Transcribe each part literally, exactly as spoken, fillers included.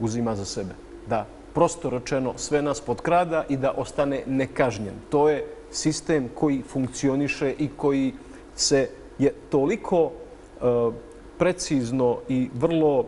uzima za sebe. Da, prosto rečeno, sve nas potkrada i da ostane nekažnjen. To je sistem koji funkcioniše i koji se je toliko precizno i vrlo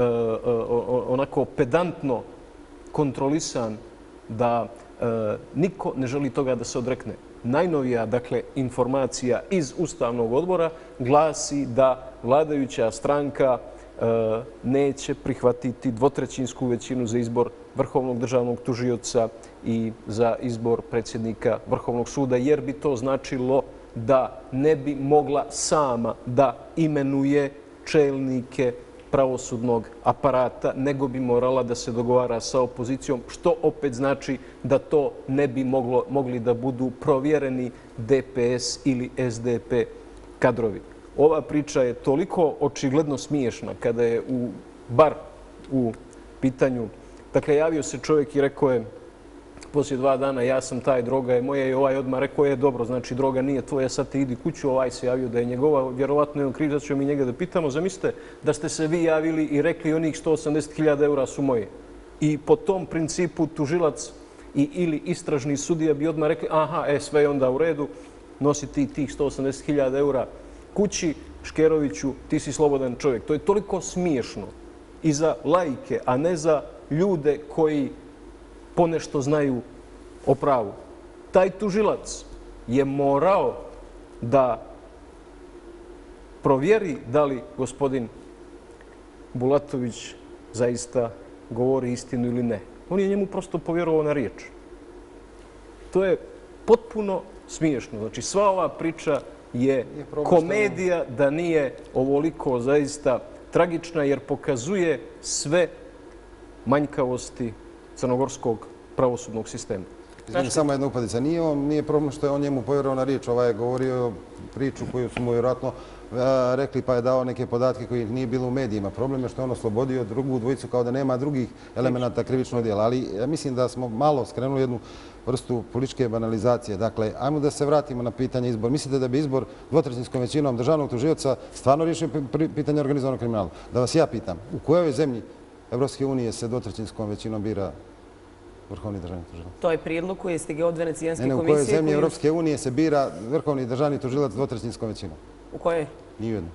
onako pedantno kontrolisan da niko ne želi toga da se odrekne. Najnovija, dakle, informacija iz Ustavnog odbora glasi da vladajuća stranka neće prihvatiti dvotrećinsku većinu za izbor vrhovnog državnog tužioca i za izbor predsjednika Vrhovnog suda, jer bi to značilo da ne bi mogla sama da imenuje čelnike pravosudnog aparata, nego bi morala da se dogovara sa opozicijom, što opet znači da to ne bi moglo, mogli da budu provjereni D P S ili S D P kadrovi. Ova priča je toliko očigledno smiješna kada je u, bar u pitanju. Dakle, javio se čovjek i rekao je poslije dva dana ja sam taj, droga je moja, i ovaj odmah rekao je dobro, znači droga nije tvoja, sad ti idi kuću, ovaj se javio da je njegova, vjerovatno je on kriv, da ćemo mi njega da pitamo. Zamislite da ste se vi javili i rekli onih sto osamdeset hiljada eura su moje. I po tom principu tužilac i ili istražni sudija bi odmah rekli aha, e, sve je onda u redu, nosi ti tih sto osamdeset hiljada eura kući, Škeroviću, ti si slobodan čovjek. To je toliko smiješno i za laike, a ne za ljude koji ponešto znaju o pravu. Taj tužilac je morao da provjeri da li gospodin Bulatović zaista govori istinu ili ne. On je njemu prosto povjerovao na riječ. To je potpuno smiješno. Znači, sva ova priča je komedija da nije ovoliko zaista tragična, jer pokazuje sve manjkavosti crnogorskog pravosudnog sistema. Izvini, samo jedna upadica. Nije, on, nije problem što je on njemu povjerovao na riječ. Ovaj je govorio priču koju su mu vjerojatno rekli, pa je dao neke podatke koji nije bilo u medijima. Problem je što je on oslobodio drugu dvojicu kao da nema drugih elemenata krivičnog djela. Ali ja mislim da smo malo skrenuli jednu vrstu političke banalizacije. Dakle, ajmo da se vratimo na pitanje izbora. Mislite da bi izbor dvotrećinskom većinom državnog tužioca stvarno riješio pitanje organizovanog kriminala? Da vas ja pitam, u kojoj zemlji Evropske unije se dvotrećinskom većinom bira vrhovni državni tužilac? To je prijedlog koji je stigao od Venecijanske komisije. Ne, ne, u kojoj zemlji Evropske unije se bira vrhovni državni tužilac dvotrećinskom većinom? U kojoj? Nije jedno.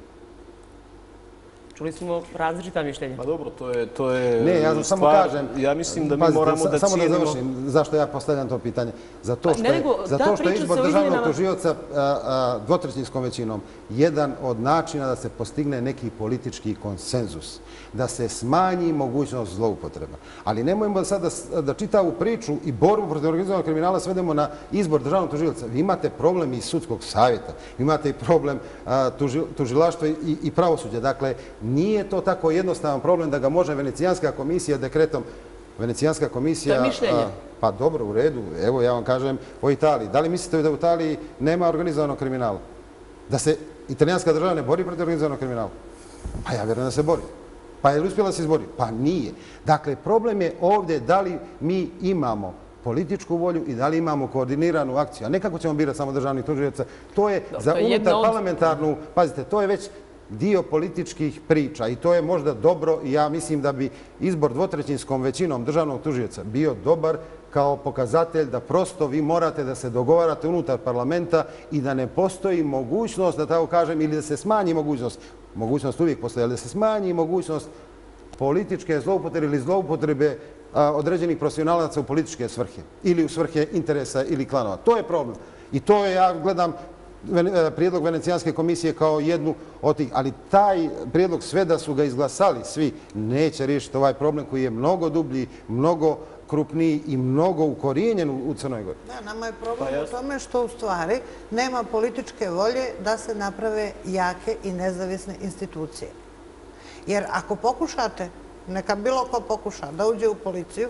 Čuli smo različita mišljenja. Pa dobro, to je to je Ne, ja samo kažem. Ja mislim da mi moramo da samo cijenimo... da završim, zašto ja postavljam to pitanje. Zato što je, nego, zato što je izbor državnog tužioca dvotrećinskom većinom jedan od načina da se postigne neki politički konsenzus, da se smanji mogućnost zloupotreba. Ali nemojmo sad da, da čitavu priču i borbu protiv organizovanog kriminala svedemo na izbor državnog tužioca. Vi imate problem iz sudskog savjeta, vi imate i problem a, tuži, tužilaštva i, i pravosuđa. Dakle, nije to tako jednostavan problem da ga može Venecijanska komisija dekretom. Venecijanska komisija... To je mišljenje. A, pa dobro, u redu. Evo, ja vam kažem o Italiji. Da li mislite da u Italiji nema organizovanog kriminala? Da se italijanska država ne bori protiv organizovanog kriminala? Pa ja vjerujem da se bori. Pa je li uspjela se izbori? Pa nije. Dakle, problem je ovdje da li mi imamo političku volju i da li imamo koordiniranu akciju. A ne kako ćemo birati samo državnih tužioca. To je za unutar parlamentarnu... Pazite, to je već dio političkih priča i to je možda dobro i ja mislim da bi izbor dvotrećinskom većinom državnog tužioca bio dobar kao pokazatelj da prosto vi morate da se dogovarate unutar parlamenta i da ne postoji mogućnost, da tako kažem, ili da se smanji mogućnost, mogućnost uvijek postoji, ali da se smanji mogućnost političke zloupotrebe ili zloupotrebe određenih profesionalaca u političke svrhe ili u svrhe interesa ili klanova. To je problem. I to je, ja gledam, prijedlog Venecijanske komisije kao jednu od tih, ali taj prijedlog, sve da su ga izglasali svi, neće riješiti ovaj problem koji je mnogo dublji, mnogo krupniji i mnogo ukorijenjen u Crnoj Gori. Da, nama je problem u tome što u stvari nema političke volje da se naprave jake i nezavisne institucije. Jer ako pokušate, neka bilo ko pokuša da uđe u policiju,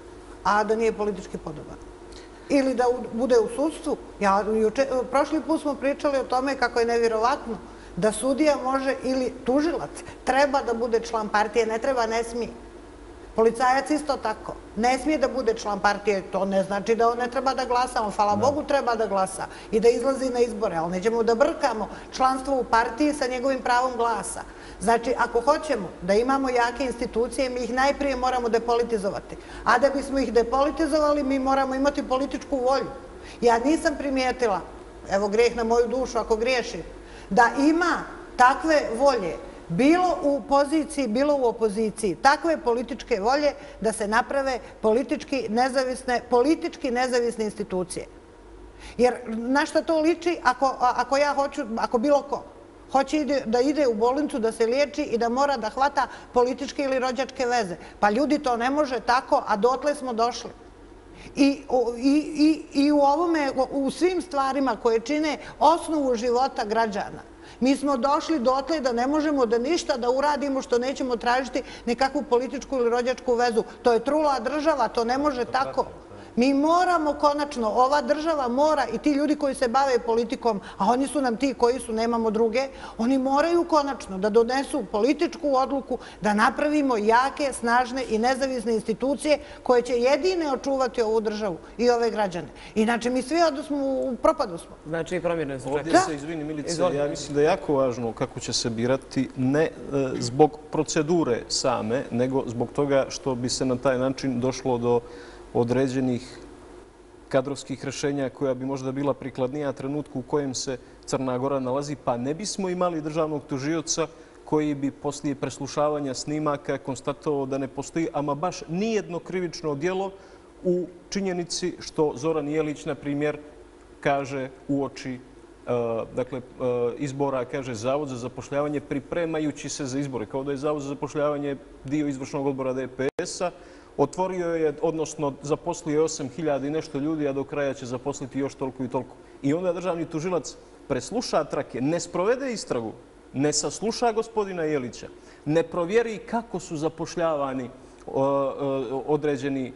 a da nije politički podoban, ili da bude u sudstvu. Ja, juče, prošli put smo pričali o tome kako je nevjerovatno da sudija može ili tužilac treba da bude član partije, ne treba, ne smije. Policajac isto tako. Ne smije da bude član partije, to ne znači da on ne treba da glasa, on, hvala Bogu, treba da glasa i da izlazi na izbore, ali nećemo da brkamo članstvo u partiji sa njegovim pravom glasa. Znači, ako hoćemo da imamo jake institucije, mi ih najprije moramo depolitizovati. A da bismo ih depolitizovali, mi moramo imati političku volju. Ja nisam primijetila, evo greh na moju dušu ako griješim, da ima takve volje, bilo u poziciji, bilo u opoziciji, takve političke volje da se naprave politički nezavisne, politički nezavisne institucije. Jer na šta to liči ako, ako ja hoću, ako bilo ko hoće ide, da ide u bolnicu, da se liječi i da mora da hvata političke ili rođačke veze. Pa ljudi, to ne može tako, a dotle smo došli. I, i, i, i u ovome, u svim stvarima koje čine osnovu života građana, mi smo došli dotle da ne možemo da ništa da uradimo što nećemo tražiti nekakvu političku ili rođačku vezu. To je trula država, to ne može tako. Mi moramo konačno, ova država mora i ti ljudi koji se bave politikom, a oni su nam ti koji su, nemamo druge, oni moraju konačno da donesu političku odluku da napravimo jake, snažne i nezavisne institucije koje će jedine očuvati ovu državu i ove građane. Inače, mi svi odnosno u propadu smo. Znači i promjene se Ovdje se, izvini Milice, ja mislim da je jako važno kako će se birati, ne zbog procedure same, nego zbog toga što bi se na taj način došlo do određenih kadrovskih rješenja koja bi možda bila prikladnija trenutku u kojem se Crna Gora nalazi, pa ne bismo imali državnog tužioca koji bi poslije preslušavanja snimaka konstatovao da ne postoji ama baš nijedno krivično djelo u činjenici što Zoran Jelić, na primjer, kaže uoči dakle, izbora, kaže Zavod za zapošljavanje pripremajući se za izbore, kao da je Zavod za zapošljavanje dio izvršnog odbora D P S-a, otvorio je, odnosno zaposlio je osam hiljada i nešto ljudi, a do kraja će zaposliti još toliko i toliko. I onda državni tužilac presluša trake, ne sprovede istragu, ne sasluša gospodina Jelića, ne provjeri kako su zapošljavani određeni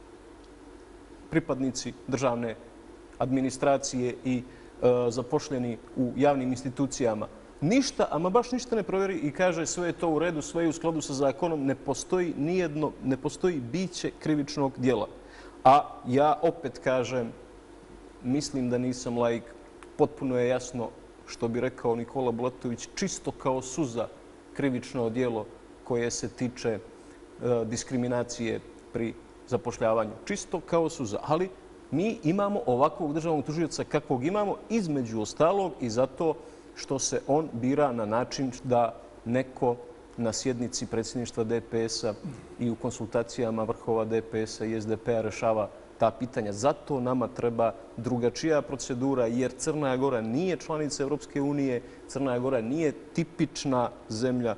pripadnici državne administracije i zapošljeni u javnim institucijama. Ništa, ama baš ništa ne provjeri i kaže sve je to u redu, sve je u skladu sa zakonom, ne postoji nijedno, ne postoji biće krivičnog djela. A ja opet kažem, mislim da nisam laik, potpuno je jasno što bi rekao Nikola Bulatović, čisto kao suza krivično djelo koje se tiče diskriminacije pri zapošljavanju. Čisto kao suza, ali mi imamo ovakvog državnog tužioca kakvog imamo, između ostalog i zato što se on bira na način da neko na sjednici predsjedništva D P S-a i u konsultacijama vrhova D P S-a i S D P-a rešava ta pitanja. Zato nama treba drugačija procedura, jer Crna Gora nije članica Evropske unije, Crna Gora nije tipična zemlja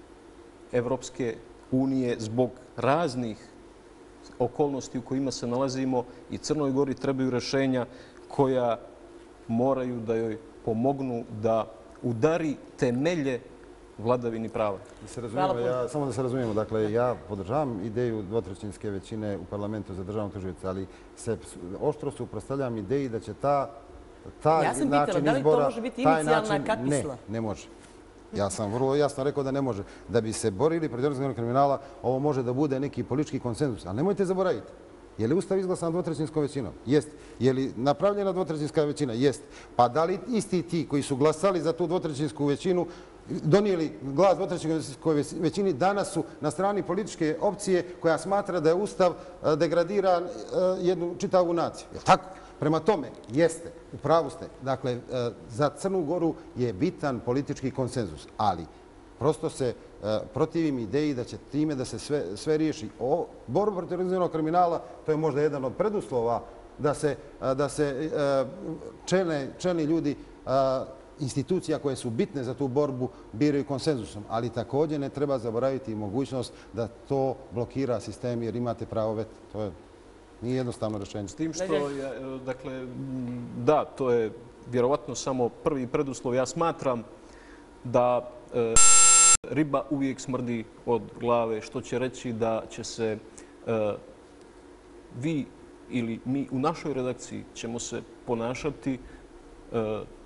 Evropske unije zbog raznih okolnosti u kojima se nalazimo i Crnoj Gori trebaju rešenja koja moraju da joj pomognu da udari temelje vladavini prava. Samo da se razumijemo, dakle, ja podržavam ideju dvotrećinske većine u parlamentu za državnog tužioca, ali se oštro suprotstavljam ideji da će ta taj način izbora... Ja sam pitala, da li to može biti inicijalna kapisla? Ne, ne može. Ja sam vrlo jasno rekao da ne može. Da bi se borili protiv organizovanog kriminala, ovo može da bude neki politički konsenzus. Ali nemojte zaboraviti. Je li Ustav izglasan dvotrećinskom većinom? Jest. Je li napravljena dvotrećinska većina? Jest. Pa da li isti ti koji su glasali za tu dvotrećinsku većinu, donijeli glas dvotrećinskoj većini, danas su na strani političke opcije koja smatra da je Ustav degradira jednu čitavu naciju? Je li tako? Prema tome, jeste, u pravu ste. Dakle, za Crnu Goru je bitan politički konsenzus, ali prosto se protivim ideji da će time da se sve riješi. Borba protiv organizovanog kriminala, to je možda jedan od preduslova da se čelni ljudi institucija koje su bitne za tu borbu biraju konsenzusom, ali također ne treba zaboraviti mogućnost da to blokira sistem jer imate pravo veta. To je nije jednostavno rješenje. S tim što, dakle, da, to je vjerovatno samo prvi preduslov. Ja smatram da riba uvijek smrdi od glave, što će reći da će se vi ili mi u našoj redakciji ćemo se ponašati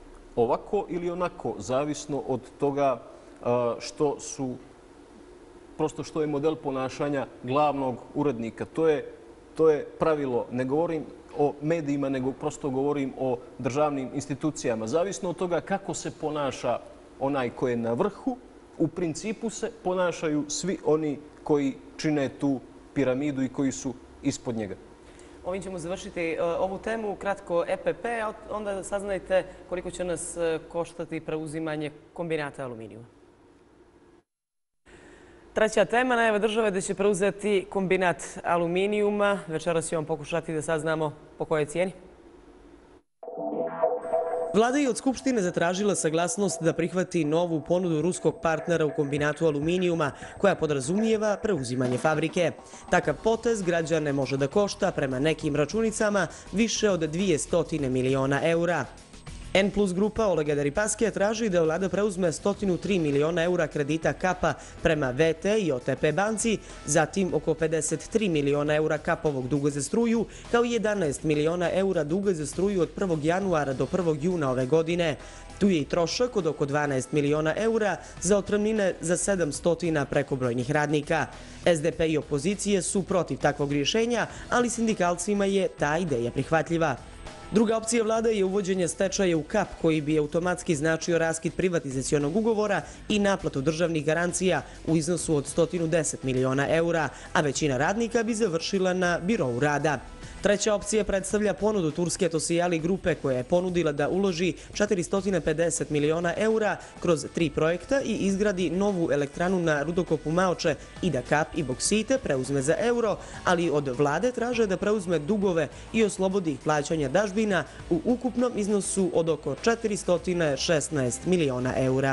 ovako ili onako, zavisno od toga što su prosto što je model ponašanja glavnog urednika. To je, to je pravilo. Ne govorim o medijima, nego prosto govorim o državnim institucijama. Zavisno od toga kako se ponaša onaj koji je na vrhu, u principu se ponašaju svi oni koji čine tu piramidu i koji su ispod njega. Ovim ćemo završiti ovu temu, kratko E P P, a onda saznajte koliko će nas koštati preuzimanje kombinata aluminijuma. Treća tema, najava države da će preuzeti kombinat aluminijuma. Večeras ćemo pokušati da saznamo po kojoj cijeni. Vlada je od Skupštine zatražila saglasnost da prihvati novu ponudu ruskog partnera u kombinatu aluminijuma, koja podrazumijeva preuzimanje fabrike. Takav potez građane može da košta, prema nekim računicama, više od dvjesto miliona eura. N plus grupa Olega Deripaskija traži da vlada preuzme sto tri miliona eura kredita Kapa prema V T i O T P banci, zatim oko pedeset tri miliona eura Kapovog duga za struju, kao i jedanaest miliona eura duga za struju od prvog januara do prvog juna ove godine. Tu je i trošak od oko dvanaest miliona eura za otpremnine za sedamsto prekobrojnih radnika. S D P i opozicije su protiv takvog rješenja, ali sindikalcima je ta ideja prihvatljiva. Druga opcija vlade je uvođenje stečaja u Kap, koji bi automatski značio raskid privatizacionog ugovora i naplatu državnih garancija u iznosu od sto deset miliona eura, a većina radnika bi završila na birovu rada. Treća opcija predstavlja ponudu turske Tosijali grupe, koja je ponudila da uloži četiristo pedeset miliona eura kroz tri projekta i izgradi novu elektranu na rudokopu Maoče i da Kap i Boksite preuzme za euro, ali od vlade traže da preuzme dugove i oslobodi ih plaćanja dažbina u ukupnom iznosu od oko četiristo šesnaest miliona eura.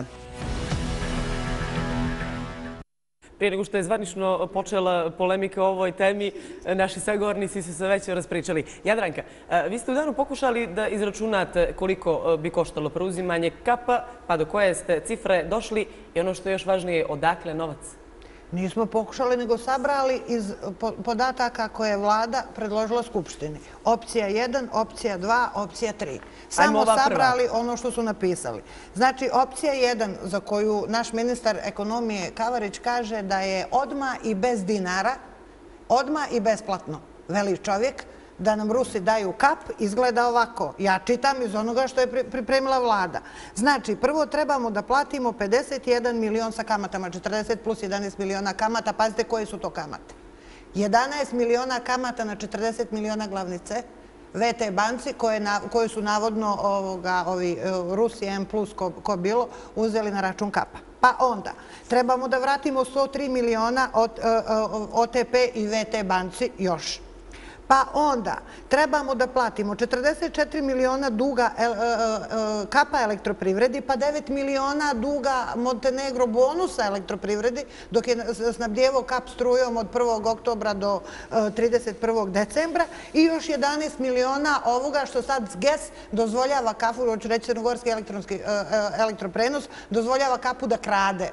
Prije nego što je zvanično počela polemika o ovoj temi, naši sagovornici su se već raspričali. Jadranka, vi ste u danu pokušali da izračunate koliko bi koštalo preuzimanje Kapa, pa do koje ste cifre došli i ono što je još važnije, odakle novac? Nismo pokušali, nego sabrali iz podataka koje je vlada predložila Skupštini. Opcija jedan, opcija dva, opcija tri. Samo sabrali ono što su napisali. Znači, opcija jedan, za koju naš ministar ekonomije Kavarić kaže da je odmah i bez dinara, odmah i besplatno, veli čovjek, da nam Rusi daju Kap, izgleda ovako. Ja čitam iz onoga što je pripremila vlada. Znači, prvo trebamo da platimo pedeset jedan milion sa kamatama, četrdeset plus jedanaest miliona kamata. Pazite koje su to kamate. jedanaest miliona kamata na četrdeset miliona glavnice V T banci, koje su navodno ovi Rusi M plus ko bilo uzeli na račun Kapa. Pa onda, trebamo da vratimo sto tri miliona od O T P i V T banci još. Pa onda trebamo da platimo četrdeset četiri miliona duga Kapa elektroprivredi, pa devet miliona duga Montenegro bonusa elektroprivredi, dok je snabdjevo Kap strujom od prvog oktobra do trideset prvog decembra i još jedanaest miliona ovoga što sad G E S dozvoljava Kapu, hoću reći Crnogorski elektroprenos, dozvoljava Kapu da krade.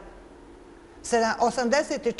osamdeset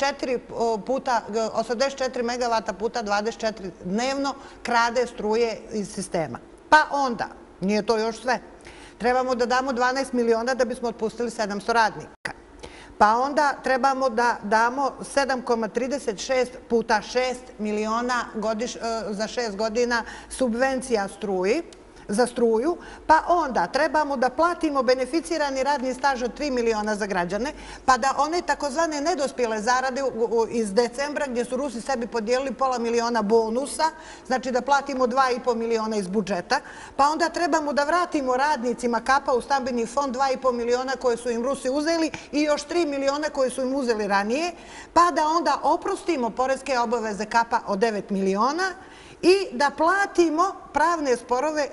četiri megavata puta dvadeset četiri dnevno krade struje iz sistema. Pa onda, nije to još sve, trebamo da damo dvanaest miliona da bismo otpustili sedamsto radnika. Pa onda trebamo da damo sedam zarez trideset šest puta šest miliona za šest godina subvencija struji, za struju, pa onda trebamo da platimo beneficirani radni staž od tri miliona za građane, pa da one takozvane nedospjele zarade iz decembra, gdje su Rusi sebi podijelili pola miliona bonusa, znači da platimo dva i po miliona iz budžeta, pa onda trebamo da vratimo radnicima Kapa u stambeni fond dva i po miliona koje su im Rusi uzeli i još tri miliona koje su im uzeli ranije, pa da onda oprostimo poreske obaveze Kapa od devet miliona, i da platimo pravne sporove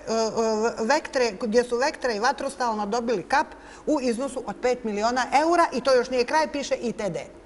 gdje su Vektra i Vatrostalno dobili Kap u iznosu od pet miliona eura i to još nije kraj, piše I T D.